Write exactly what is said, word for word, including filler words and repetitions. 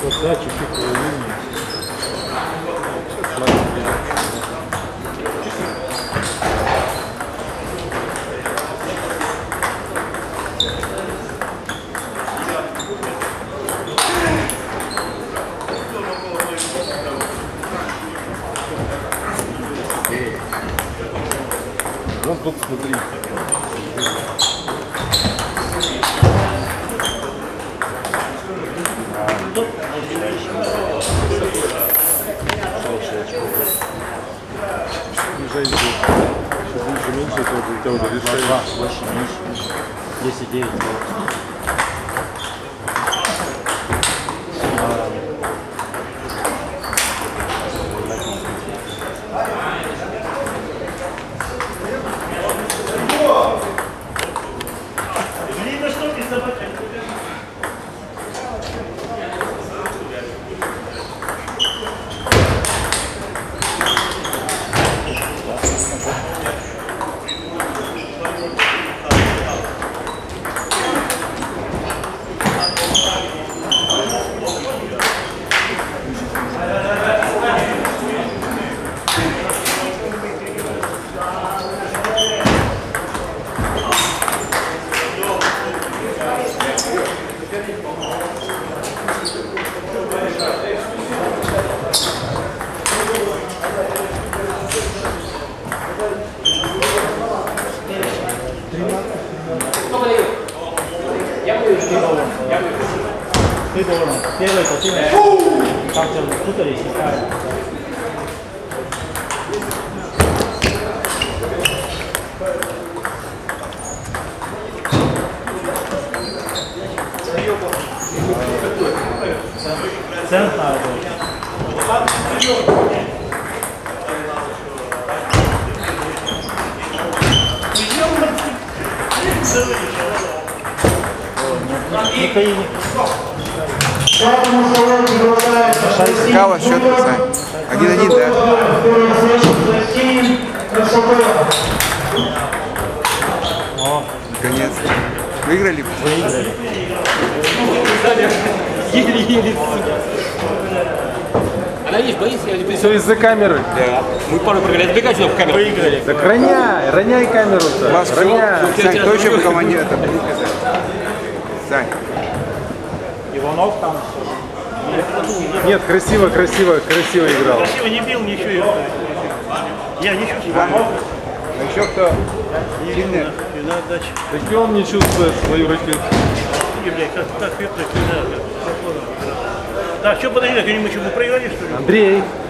Вот, да, чуть-чуть половине. Вон тут смотри. Езжай здесь. Сейчас лучше меньше, то у тебя уже решаешь. Больше, меньше. десять девять. Ты должен первый противник как-то путались и так. Центр надо будет. Какого счет, Сань? один-один, да? О, наконец-то. Выиграли? Выиграли. Еле-еле. Она есть, боится, я не представляю. Все из-за камеры. Да. Мы пару проиграли. Отбегать сюда в камеру. Выиграли. Так роняй, роняй камеру-то. Вас кто? Роняй. Сань, кто еще в команде это будет сказать? Сань. Иванов там. Нет, красиво, красиво, красиво играл. Красиво не бил, ничего. Я не чувствую. Иванов. А еще кто? Сильный? Так и он не чувствует свою ракету. Да, что подожди, мы что, мы проиграли, что ли? Андрей.